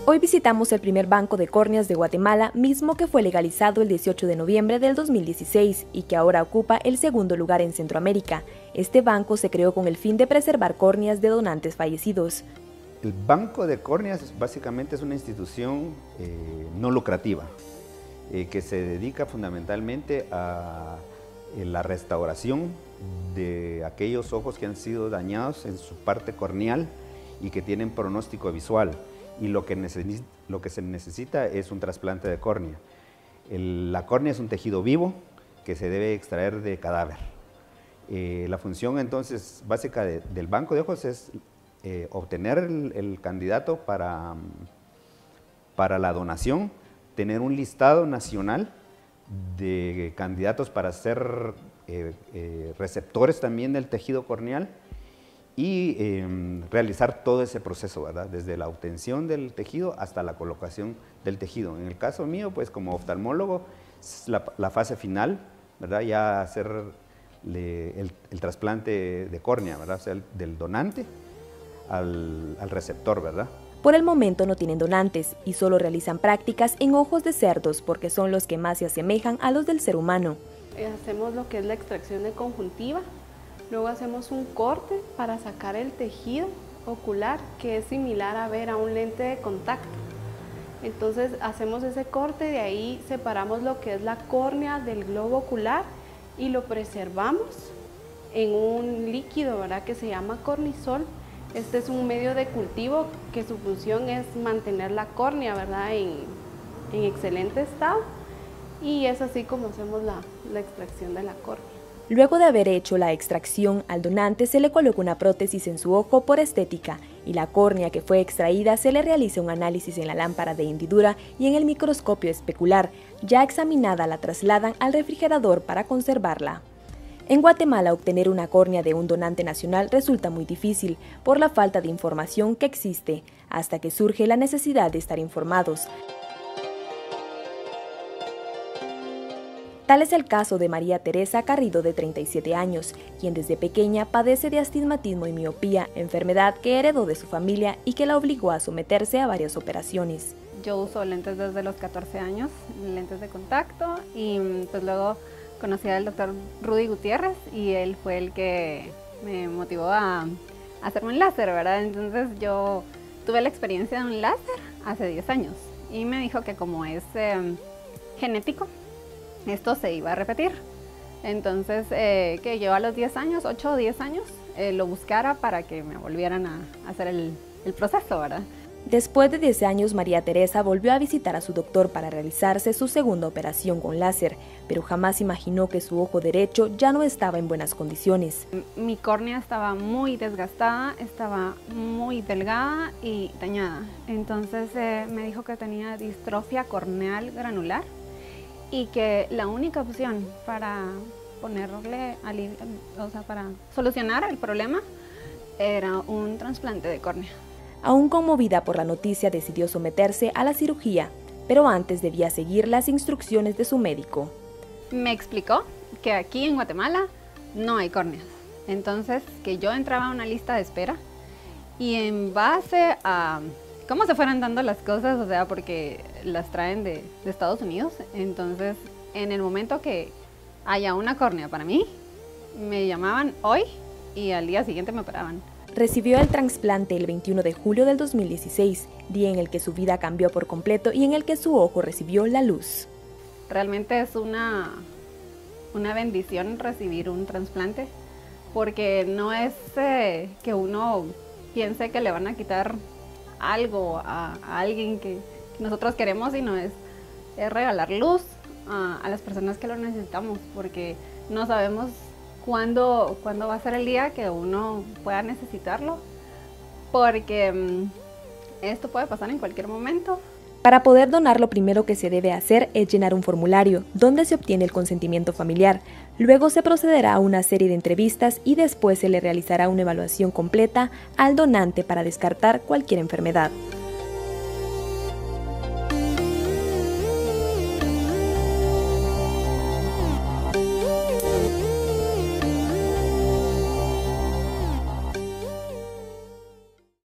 Hoy visitamos el primer banco de córneas de Guatemala, mismo que fue legalizado el 18 de noviembre del 2016 y que ahora ocupa el segundo lugar en Centroamérica. Este banco se creó con el fin de preservar córneas de donantes fallecidos. El Banco de Córneas básicamente es una institución no lucrativa que se dedica fundamentalmente a la restauración de aquellos ojos que han sido dañados en su parte corneal y que tienen pronóstico visual. Y lo que se necesita es un trasplante de córnea. La córnea es un tejido vivo que se debe extraer de cadáver. La función entonces básica del banco de ojos es obtener el candidato para la donación, tener un listado nacional de candidatos para ser receptores también del tejido corneal y realizar todo ese proceso, ¿verdad? Desde la obtención del tejido hasta la colocación del tejido. En el caso mío, pues como oftalmólogo, es la fase final, ¿verdad? Ya hacer el trasplante de córnea, ¿verdad? O sea, del donante al receptor, ¿verdad? Por el momento no tienen donantes y solo realizan prácticas en ojos de cerdos porque son los que más se asemejan a los del ser humano. Hacemos lo que es la extracción de conjuntiva. Luego hacemos un corte para sacar el tejido ocular, que es similar a ver a un lente de contacto. Entonces hacemos ese corte, de ahí separamos lo que es la córnea del globo ocular y lo preservamos en un líquido, ¿verdad?, que se llama cornisol. Este es un medio de cultivo que su función es mantener la córnea, ¿verdad?, en excelente estado, y es así como hacemos la extracción de la córnea. Luego de haber hecho la extracción, al donante se le coloca una prótesis en su ojo por estética y la córnea que fue extraída se le realiza un análisis en la lámpara de hendidura y en el microscopio especular. Ya examinada la trasladan al refrigerador para conservarla. En Guatemala, obtener una córnea de un donante nacional resulta muy difícil por la falta de información que existe, hasta que surge la necesidad de estar informados. Tal es el caso de María Teresa Carrido, de 37 años, quien desde pequeña padece de astigmatismo y miopía, enfermedad que heredó de su familia y que la obligó a someterse a varias operaciones. Yo uso lentes desde los 14 años, lentes de contacto, y pues luego conocí al doctor Rudy Gutiérrez y él fue el que me motivó a hacerme un láser, ¿verdad? Entonces yo tuve la experiencia de un láser hace 10 años y me dijo que como es genético, esto se iba a repetir. Entonces, que yo a los 10 años, 8 o 10 años, lo buscara para que me volvieran a hacer el proceso, ¿verdad? Después de 10 años, María Teresa volvió a visitar a su doctor para realizarse su segunda operación con láser, pero jamás imaginó que su ojo derecho ya no estaba en buenas condiciones. Mi córnea estaba muy desgastada, estaba muy delgada y dañada. Entonces me dijo que tenía distrofia corneal granular y que la única opción para ponerle para solucionar el problema era un trasplante de córnea. Aún conmovida por la noticia, decidió someterse a la cirugía, pero antes debía seguir las instrucciones de su médico. Me explicó que aquí en Guatemala no hay córneas, entonces que yo entraba a una lista de espera y en base a cómo se fueran dando las cosas, o sea, porque las traen de Estados Unidos, entonces en el momento que haya una córnea para mí, me llamaban hoy y al día siguiente me operaban. Recibió el trasplante el 21 de julio del 2016, día en el que su vida cambió por completo y en el que su ojo recibió la luz. Realmente es una bendición recibir un trasplante, porque no es que uno piense que le van a quitar algo a alguien que nosotros queremos, sino es regalar luz a las personas que lo necesitamos, porque no sabemos cuándo va a ser el día que uno pueda necesitarlo, porque esto puede pasar en cualquier momento. Para poder donar, lo primero que se debe hacer es llenar un formulario, donde se obtiene el consentimiento familiar. Luego se procederá a una serie de entrevistas y después se le realizará una evaluación completa al donante para descartar cualquier enfermedad.